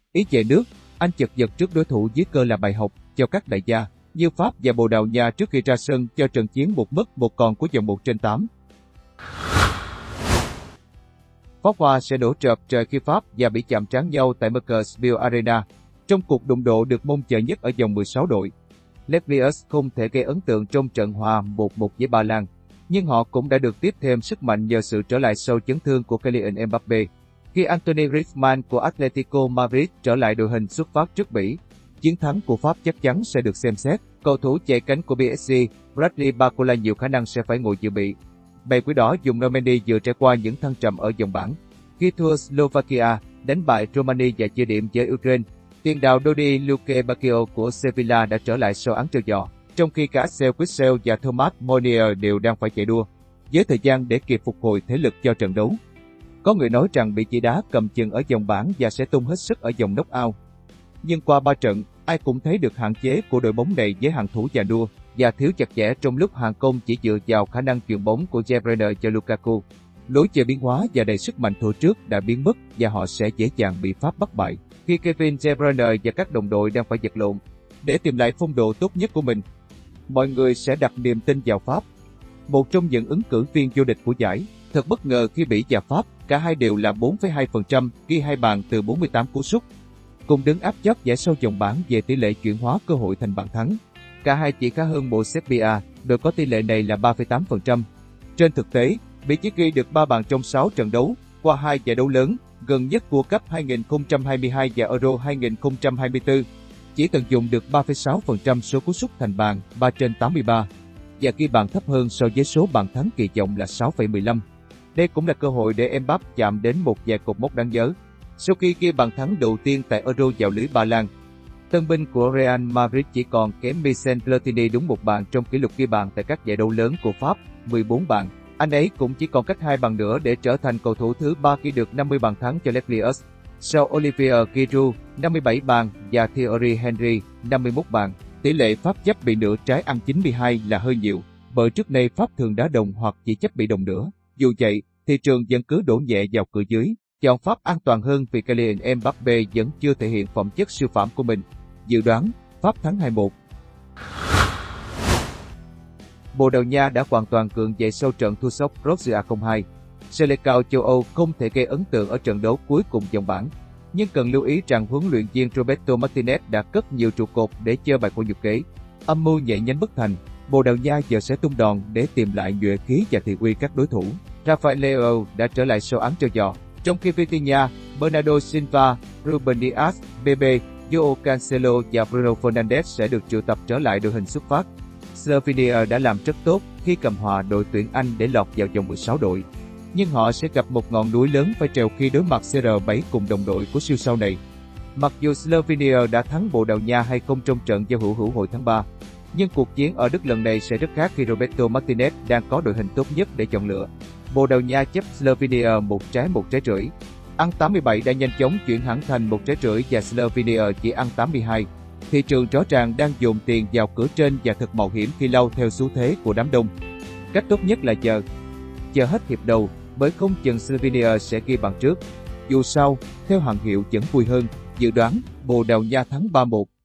Ý về nước, Anh chật vật trước đối thủ dưới cơ là bài học cho các đại gia như Pháp và Bồ Đào Nha trước khi ra sân cho trận chiến một mất một còn của vòng 1/8. Pháo hoa sẽ đổ trợp trời khi Pháp và Bỉ chạm trán nhau tại Mercedes-Benz Arena trong cuộc đụng độ được mong chờ nhất ở vòng 16 đội. Leclerc không thể gây ấn tượng trong trận hòa 1-1 với Ba Lan, nhưng họ cũng đã được tiếp thêm sức mạnh nhờ sự trở lại sau chấn thương của Kylian Mbappe. Khi Anthony Griezmann của Atletico Madrid trở lại đội hình xuất phát trước Bỉ, chiến thắng của Pháp chắc chắn sẽ được xem xét. Cầu thủ chạy cánh của PSG, Bradley Barcola nhiều khả năng sẽ phải ngồi dự bị. Bầy Quỷ Đỏ dùng Normandy vừa trải qua những thăng trầm ở vòng bảng. Khi thua Slovakia, đánh bại Romania và chia điểm với Ukraine, tiền đạo Dodi Luque Bacchio của Sevilla đã trở lại sau án treo giò, trong khi cả Axel Witsel và Thomas Meunier đều đang phải chạy đua với thời gian để kịp phục hồi thể lực cho trận đấu. Có người nói rằng bị chỉ đá cầm chừng ở vòng bảng và sẽ tung hết sức ở vòng knock-out. Nhưng qua 3 trận, ai cũng thấy được hạn chế của đội bóng này với hàng thủ già nua và thiếu chặt chẽ trong lúc hàng công chỉ dựa vào khả năng chuyền bóng của De Bruyne cho Lukaku. Lối chơi biến hóa và đầy sức mạnh thua trước đã biến mất và họ sẽ dễ dàng bị Pháp bắt bại khi Kevin De Bruyne và các đồng đội đang phải vật lộn để tìm lại phong độ tốt nhất của mình. Mọi người sẽ đặt niềm tin vào Pháp. Một trong những ứng cử viên vô địch của giải, thật bất ngờ khi Bỉ và Pháp, cả hai đều là 4,2%, ghi 2 bàn từ 48 cú sút. Cùng đứng áp chót giải sau vòng bảng về tỷ lệ chuyển hóa cơ hội thành bàn thắng. Cả hai chỉ khá hơn bộ Serbia, đội có tỷ lệ này là 3,8%. Trên thực tế, Bỉ chỉ ghi được 3 bàn trong 6 trận đấu qua 2 giải đấu lớn, gần nhất World Cup 2022 và Euro 2024. Chỉ tận dụng được 3,6% số cú sút thành bàn, 3/83, và ghi bàn thấp hơn so với số bàn thắng kỳ vọng là 6,15. Đây cũng là cơ hội để Mbappe chạm đến một vài cột mốc đáng nhớ. Sau khi ghi bàn thắng đầu tiên tại Euro vào lưới Ba Lan, tân binh của Real Madrid chỉ còn kém Michel Platini đúng một bàn trong kỷ lục ghi bàn tại các giải đấu lớn của Pháp, 14 bàn. Anh ấy cũng chỉ còn cách 2 bàn nữa để trở thành cầu thủ thứ 3 ghi được 50 bàn thắng cho Leclerc, sau Olivier Giroud, 57 bàn và Thierry Henry, 51 bàn. Tỷ lệ Pháp chấp bị nửa trái ăn 92 là hơi nhiều, bởi trước đây Pháp thường đá đồng hoặc chỉ chấp bị đồng nữa. Dù vậy, thị trường vẫn cứ đổ nhẹ vào cửa dưới. Chọn Pháp an toàn hơn vì Kylian Mbappe vẫn chưa thể hiện phẩm chất siêu phàm của mình. Dự đoán, Pháp thắng 2-1. Bồ Đào Nha đã hoàn toàn gượng dậy sau trận thua sốc Croatia 0-2. Selecao châu Âu không thể gây ấn tượng ở trận đấu cuối cùng vòng bảng, nhưng cần lưu ý rằng huấn luyện viên Roberto Martinez đã cất nhiều trụ cột để chơi bài của nhục kế. Âm mưu nhảy nhánh bất thành, Bồ Đào Nha giờ sẽ tung đòn để tìm lại nhuệ khí và thị uy các đối thủ. Rafael Leao đã trở lại sau án treo giò, trong khi Vitinha, Bernardo Silva, Ruben Dias, Bebe, Joao Cancelo và Bruno Fernandes sẽ được triệu tập trở lại đội hình xuất phát. Slovenia đã làm rất tốt khi cầm hòa đội tuyển Anh để lọt vào vòng 16 đội. Nhưng họ sẽ gặp một ngọn núi lớn phải trèo khi đối mặt CR7 cùng đồng đội của siêu sao này. Mặc dù Slovenia đã thắng Bồ Đào Nha 2-0 trong trận giao hữu hồi tháng 3, nhưng cuộc chiến ở Đức lần này sẽ rất khác khi Roberto Martinez đang có đội hình tốt nhất để chọn lựa. Bồ Đào Nha chấp Slovenia 1 trái rưỡi. Ăn 87 đã nhanh chóng chuyển hẳn thành 1 trái rưỡi và Slovenia chỉ ăn 82. Thị trường rõ ràng đang dồn tiền vào cửa trên và thật mạo hiểm khi lao theo xu thế của đám đông. Cách tốt nhất là chờ hết hiệp đầu, bởi không chừng Slovenia sẽ ghi bàn trước. Dù sao, theo hàng hiệu vẫn vui hơn. Dự đoán, Bồ Đào Nha thắng 3-1.